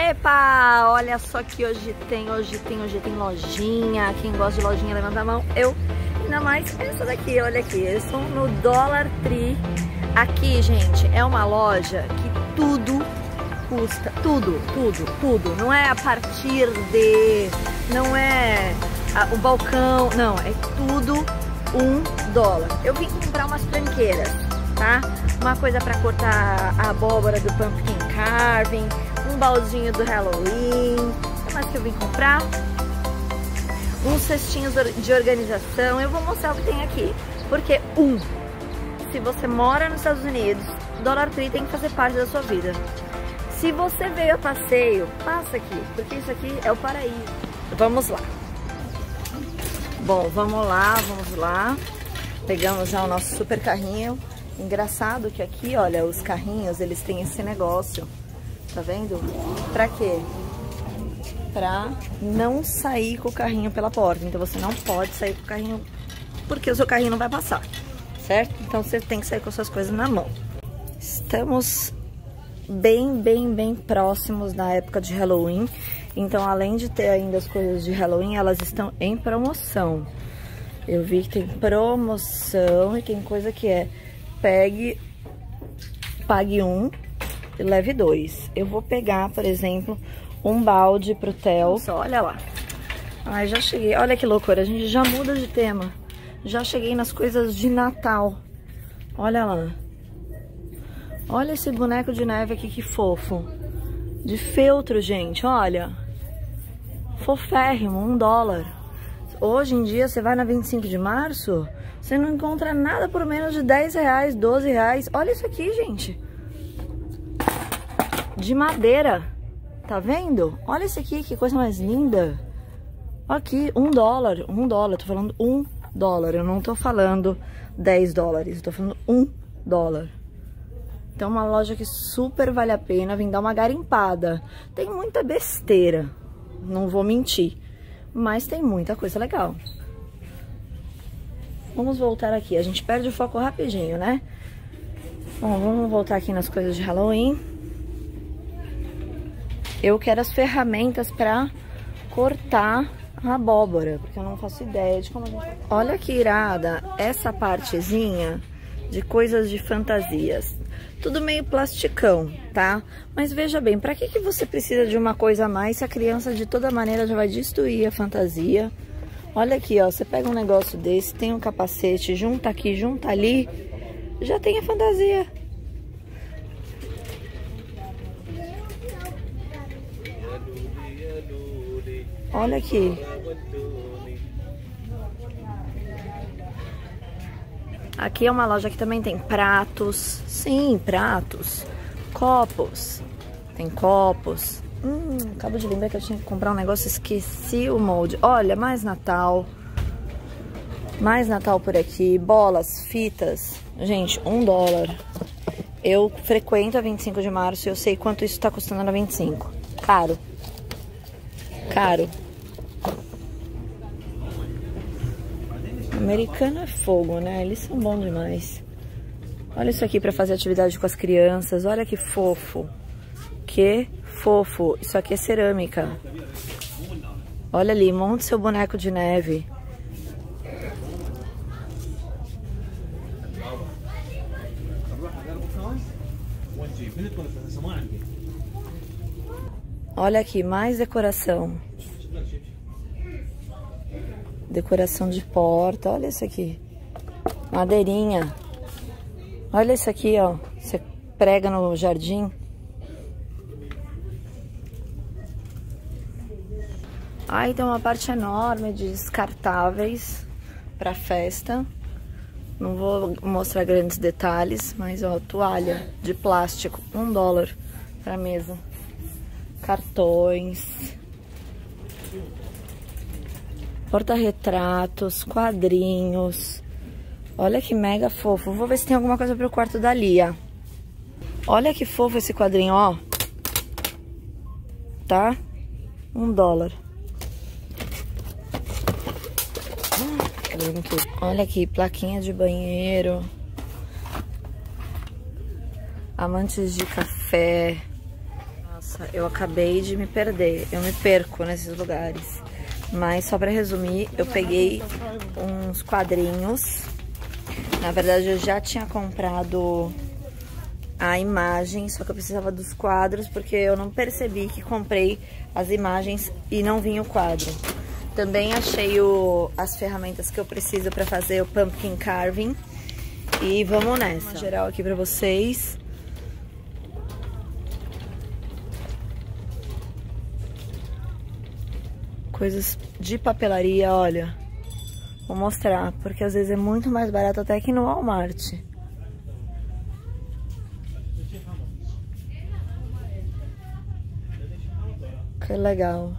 Epa, olha só que hoje tem lojinha. Quem gosta de lojinha, levanta a mão. Eu, ainda mais essa daqui, olha aqui. Eles estão no Dollar Tree. Aqui, gente, é uma loja que tudo custa, tudo. Não é a partir de, não é o balcão, não, é tudo $1. Eu vim comprar umas tranqueiras, tá? Uma coisa pra cortar a abóbora do pumpkin carving, um baldinho do Halloween. O que mais que eu vim comprar? Uns cestinhos de organização. Eu vou mostrar o que tem aqui, porque se você mora nos Estados Unidos, Dollar Tree tem que fazer parte da sua vida. Se você veio a passeio, passa aqui, porque isso aqui é o paraíso. Vamos lá. Bom, vamos lá. Pegamos já o nosso super carrinho. Engraçado que aqui, olha, os carrinhos, eles têm esse negócio. Tá vendo? Pra quê? Pra não sair com o carrinho pela porta. Então você não pode sair com o carrinho, porque o seu carrinho não vai passar, certo? Então você tem que sair com suas coisas na mão. Estamos bem próximos da época de Halloween. Então, além de ter ainda as coisas de Halloween, elas estão em promoção. Eu vi que tem promoção e tem coisa que é pague um e leve 2. Eu vou pegar, por exemplo, um balde pro Theo. Olha lá. Ai, já cheguei. Olha que loucura, a gente já muda de tema. Já cheguei nas coisas de Natal. Olha lá. Olha esse boneco de neve aqui, que fofo. De feltro, gente, olha. Foférrimo, $1. Hoje em dia, você vai na 25 de março, você não encontra nada por menos de R$10, R$12. Olha isso aqui, gente. De madeira. Tá vendo? Olha isso aqui, que coisa mais linda. Aqui, $1. $1. Tô falando $1. Eu não tô falando $10. Eu tô falando $1. Então, uma loja que super vale a pena. Vim dar uma garimpada. Tem muita besteira, não vou mentir, mas tem muita coisa legal. Vamos voltar aqui. A gente perde o foco rapidinho, né? Bom, vamos voltar aqui nas coisas de Halloween. Eu quero as ferramentas pra cortar a abóbora, porque eu não faço ideia de como a gente... Olha que irada essa partezinha de coisas de fantasias. Tudo meio plasticão, tá? Mas veja bem, pra que você precisa de uma coisa a mais se a criança de toda maneira já vai destruir a fantasia? Olha aqui, ó, você pega um negócio desse, tem um capacete, junta aqui, junta ali, já tem a fantasia. Olha aqui. Aqui é uma loja que também tem pratos. Sim, pratos. Copos. Tem copos. Acabo de lembrar que eu tinha que comprar um negócio, esqueci o molde. Olha, mais Natal. Mais Natal por aqui. Bolas, fitas. Gente, $1. Eu frequento a 25 de março e eu sei quanto isso tá custando na 25. Caro. Caro. Americano é fogo, né? Eles são bons demais. Olha isso aqui pra fazer atividade com as crianças. Olha que fofo. Que fofo. Isso aqui é cerâmica. Olha ali, monte seu boneco de neve. Olha aqui, mais decoração. Decoração de porta, olha isso aqui. Madeirinha. Olha isso aqui, ó. Você prega no jardim. Aí tem uma parte enorme de descartáveis para festa. Não vou mostrar grandes detalhes, mas ó, toalha de plástico, $1 para mesa. Cartões. Porta-retratos, quadrinhos. Olha que mega fofo. Vou ver se tem alguma coisa pro quarto da Lia. Olha que fofo esse quadrinho, ó. Tá? $1. Olha aqui, plaquinha de banheiro. Amantes de café. Nossa, eu acabei de me perder. Eu me perco nesses lugares. Mas só pra resumir, eu peguei uns quadrinhos. Na verdade, eu já tinha comprado a imagem, só que eu precisava dos quadros, porque eu não percebi que comprei as imagens e não vinha o quadro. Também achei as ferramentas que eu preciso pra fazer o pumpkin carving. E vamos nessa. Uma geral aqui pra vocês. Coisas de papelaria, olha. Vou mostrar, porque às vezes é muito mais barato até que no Walmart. Que legal.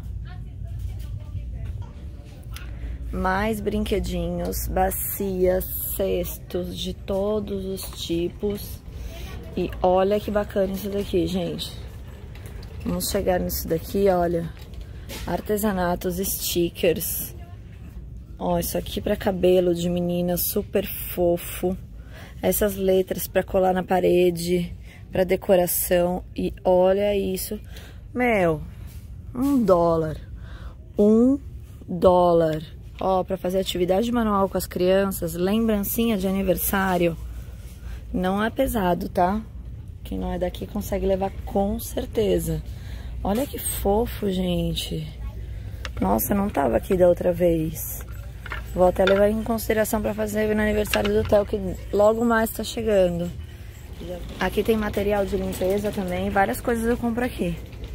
Mais brinquedinhos, bacias, cestos de todos os tipos. E olha que bacana isso daqui, gente. Vamos chegar nisso daqui, olha. Artesanatos, stickers. Ó, isso aqui pra cabelo de menina, super fofo. Essas letras pra colar na parede, pra decoração. E olha isso. Meu, $1. $1. Ó, pra fazer atividade manual com as crianças, lembrancinha de aniversário. Não é pesado, tá? Quem não é daqui consegue levar com certeza. Olha que fofo, gente. Nossa, não tava aqui da outra vez. Vou até levar em consideração pra fazer no aniversário do Theo, que logo mais tá chegando. Aqui tem material de limpeza também, várias coisas eu compro aqui.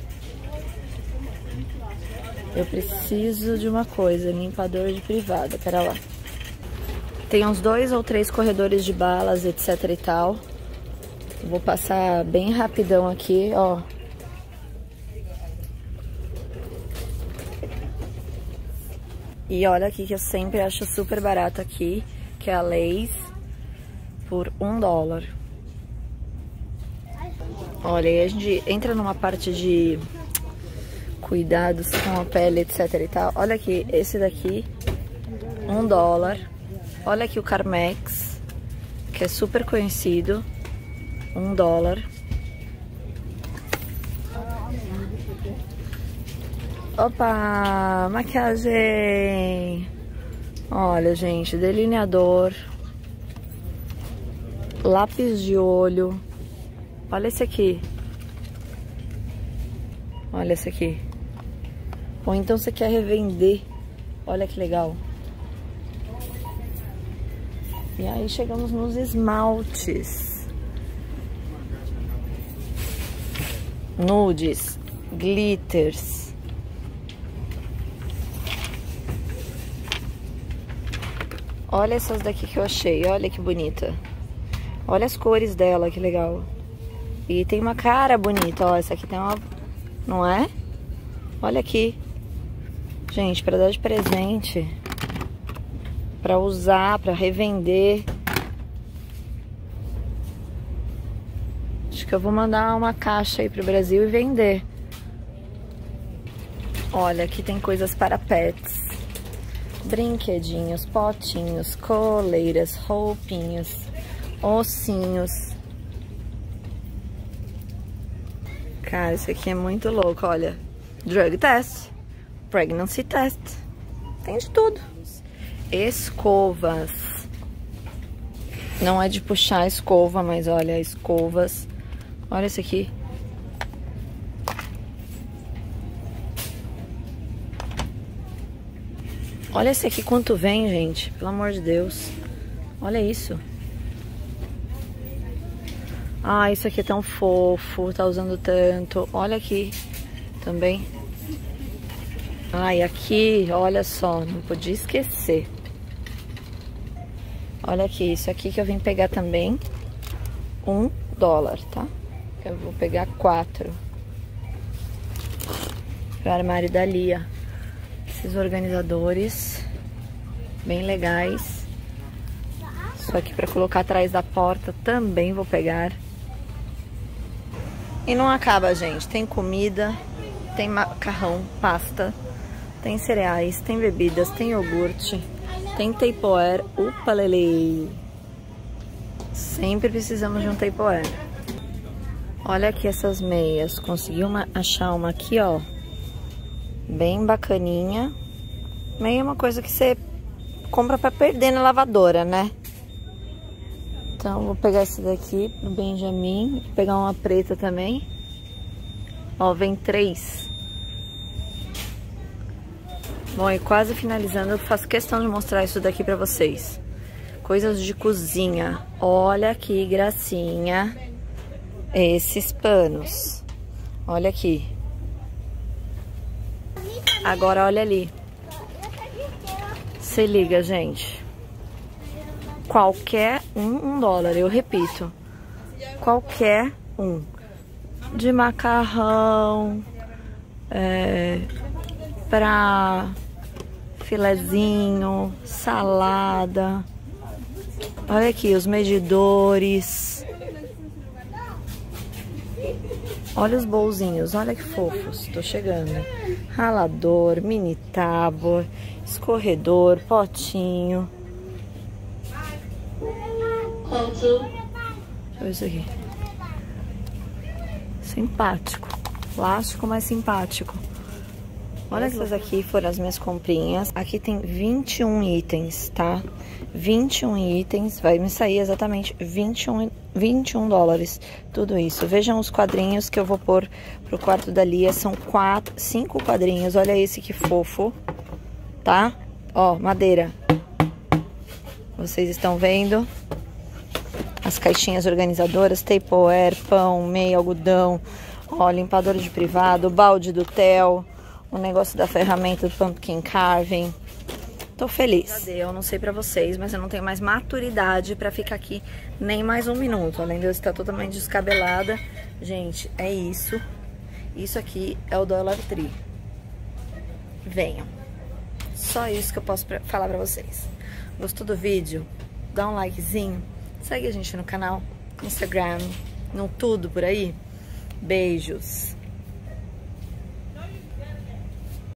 Eu preciso de uma coisa, limpador de privada, pera lá. Tem uns 2 ou 3 corredores de balas, etc e tal. Vou passar bem rapidão aqui, ó. E olha aqui que eu sempre acho super barato aqui, que é a Lay's, por $1. Olha, aí a gente entra numa parte de cuidados com a pele, etc e tal. Olha aqui, esse daqui, $1. Olha aqui o Carmex, que é super conhecido, $1. Opa, maquiagem. Olha, gente, delineador, lápis de olho. Olha esse aqui. Olha esse aqui. Ou então você quer revender. Olha que legal. E aí chegamos nos esmaltes. Nudes, glitters. Olha essas daqui que eu achei, olha que bonita. Olha as cores dela, que legal. E tem uma cara bonita, ó, essa aqui tem uma... Não é? Olha aqui. Gente, pra dar de presente, pra usar, pra revender. Acho que eu vou mandar uma caixa aí pro Brasil e vender. Olha, aqui tem coisas para pets. Brinquedinhos, potinhos, coleiras, roupinhas, ossinhos. Cara, isso aqui é muito louco, olha. Drug test, pregnancy test, tem de tudo. Escovas. Não é de puxar a escova, mas olha, escovas. Olha esse aqui. Olha esse aqui quanto vem, gente. Pelo amor de Deus. Olha isso. Ah, isso aqui é tão fofo. Tá usando tanto. Olha aqui também. Ah, e aqui, olha só. Não podia esquecer. Olha aqui. Isso aqui que eu vim pegar também. $1, tá? Eu vou pegar 4. Pro armário da Lia. Esses organizadores bem legais. Isso aqui para colocar atrás da porta também vou pegar. E não acaba, gente. Tem comida, tem macarrão, pasta, tem cereais, tem bebidas, tem iogurte, tem Tupperware, upalele. Sempre precisamos de um Tupperware. Olha aqui essas meias. Consegui achar uma aqui, ó. Bem bacaninha. Meia é uma coisa que você compra pra perder na lavadora, né? Então, vou pegar essa daqui do Benjamin. Vou pegar uma preta também. Ó, vem 3. Bom, e quase finalizando, eu faço questão de mostrar isso daqui pra vocês. Coisas de cozinha. Olha que gracinha esses panos. Olha aqui. Agora olha ali. Se liga, gente. Qualquer $1, eu repito. Qualquer um. De macarrão, pra filezinho, salada. Olha aqui os medidores. Olha os bolzinhos, olha que fofos. Tô chegando. Ralador, mini tábua, escorredor, potinho. Deixa eu ver isso aqui. Simpático. Plástico, mas simpático. Olha, essas aqui foram as minhas comprinhas. Aqui tem 21 itens, tá? 21 itens. Vai me sair exatamente $21. Tudo isso. Vejam os quadrinhos que eu vou pôr pro quarto da Lia. São 5 quadrinhos. Olha esse que fofo. Tá? Ó, madeira. Vocês estão vendo? As caixinhas organizadoras, Tupperware, pão, meia, algodão, ó, limpador de privado, balde do Theo, o negócio da ferramenta do Pumpkin Carving. Tô feliz. Eu não sei pra vocês, mas eu não tenho mais maturidade pra ficar aqui nem mais um minuto. Além de eu estar totalmente descabelada. Gente, é isso. Isso aqui é o Dollar Tree. Venham. Só isso que eu posso falar pra vocês. Gostou do vídeo? Dá um likezinho. Segue a gente no canal, no Instagram, no tudo por aí. Beijos!